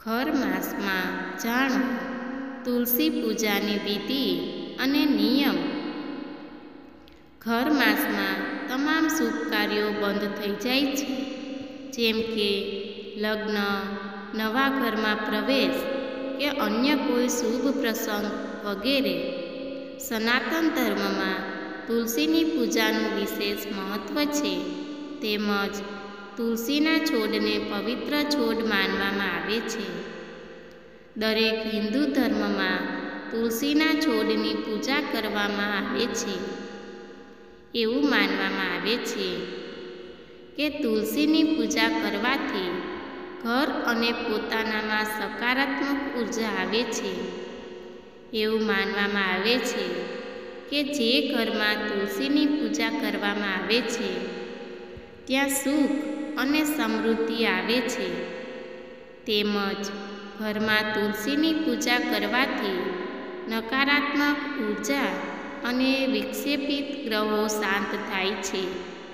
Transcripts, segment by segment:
ખર માસમાં જાણો તુલસી પૂજાની વિધિ અને નિયમ। ખર માસમાં તમામ શુભ કાર્યો બંધ થઈ જાય છે, જેમ કે લગ્ન, નવા ઘરમાં પ્રવેશ કે અન્ય કોઈ શુભ પ્રસંગ વગેરે। સનાતન ધર્મમાં તુલસીની પૂજાનું વિશેષ મહત્ત્વ છે, તેમજ તુલસીના છોડને પવિત્ર છોડ માનવામાં આવે છે। દરેક હિન્દુ ધર્મમાં તુલસીના છોડની પૂજા કરવામાં આવે છે। એવું માનવામાં આવે છે કે તુલસીની પૂજા કરવાથી ઘર અને પોતાનામાં સકારાત્મક ઉર્જા આવે છે। એવું માનવામાં આવે છે કે જે ઘરમાં તુલસીની પૂજા કરવામાં આવે છે ત્યાં સુખ અને સમૃદ્ધિ આવે છે, તેમજ ઘરમાં તુલસીની પૂજા કરવાથી નકારાત્મક ઉર્જા અને વિક્ષેપિત ગ્રહો શાંત થાય છે।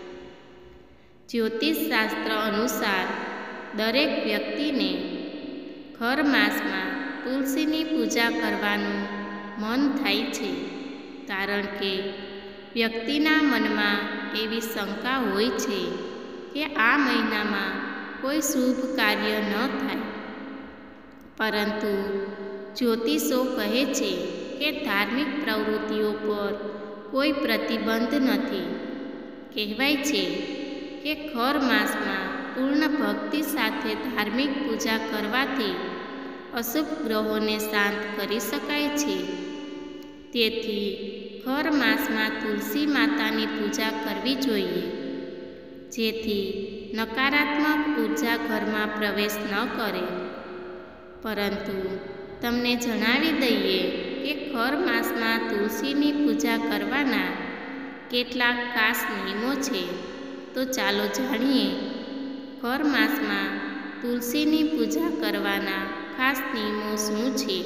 જ્યોતિષશાસ્ત્ર અનુસાર દરેક વ્યક્તિને ખર માસમાં તુલસીની પૂજા કરવાનું મન થાય છે, કારણ કે વ્યક્તિના મનમાં એવી શંકા હોય છે કે આ મહિનામાં કોઈ શુભ કાર્ય ન થાય। પરંતુ જ્યોતિષો કહે છે કે ધાર્મિક પ્રવૃત્તિઓ પર કોઈ પ્રતિબંધ નથી। કહેવાય છે કે ખર માસમાં પૂર્ણ ભક્તિ સાથે ધાર્મિક પૂજા કરવાથી અશુભ ગ્રહોને શાંત કરી શકાય છે। તેથી ખર માસમાં તુલસી માતાની પૂજા કરવી જોઈએ, જેથી નકારાત્મક ઉર્જા ઘરમાં પ્રવેશ ન કરે। પરંતુ તમને જણાવી દઈએ કે ખર માસમાં તુલસીની પૂજા કરવાના કેટલાક ખાસ નિયમો છે, તો ચાલો જાણીએ ખર માસમાં તુલસીની પૂજા કરવાના ખાસ નિયમો શું છે।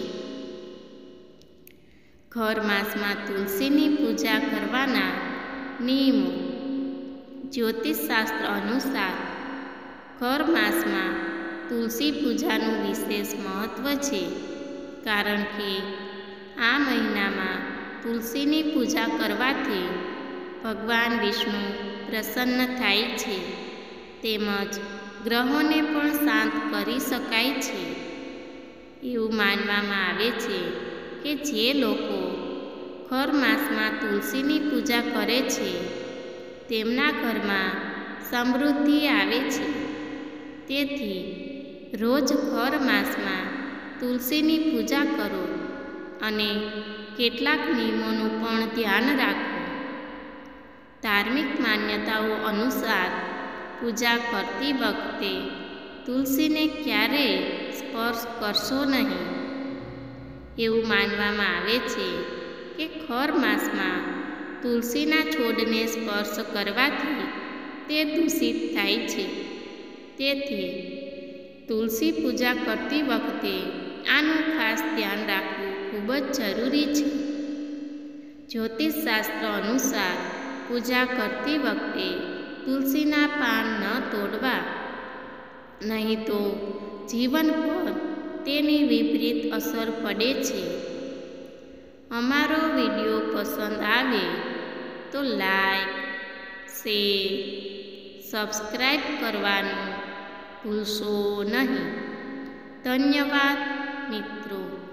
ખર માસમાં તુલસીની પૂજા કરવાના નિયમો। જ્યોતિષશાસ્ત્ર અનુસાર ખર માસમાં તુલસી પૂજાનું વિશેષ મહત્ત્વ છે, કારણ કે આ મહિનામાં તુલસીની પૂજા કરવાથી ભગવાન વિષ્ણુ પ્રસન્ન થાય છે, તેમજ ગ્રહોને પણ શાંત કરી શકાય છે। એવું માનવામાં આવે છે કે જે લોકો ખર માસમાં તુલસીની પૂજા કરે છે તેમના ઘરમાં સમૃદ્ધિ આવે છે। તેથી રોજ ખર માસમાં તુલસીની પૂજા કરો અને કેટલાક નિયમોનું પણ ધ્યાન રાખો। ધાર્મિક માન્યતાઓ અનુસાર પૂજા કરતી વખતે તુલસીને ક્યારેય સ્પર્શ કરશો નહીં। એવું માનવામાં આવે છે કે ખર માસમાં તુલસીના છોડને સ્પર્શ કરવાથી તે દૂષિત થાય છે, તેથી તુલસી પૂજા કરતી વખતે આનું ખાસ ધ્યાન રાખવું ખૂબ જ જરૂરી છે। જ્યોતિષશાસ્ત્ર અનુસાર પૂજા કરતી વખતે તુલસીના પાન ન તોડવા, નહીં તો જીવન પર તેની વિપરીત અસર પડે છે। અમારો વિડીયો પસંદ આવે તો લાઈક, શેર, સબસ્ક્રાઈબ કરવાનું ભૂલશો નહીં। ધન્યવાદ મિત્રો।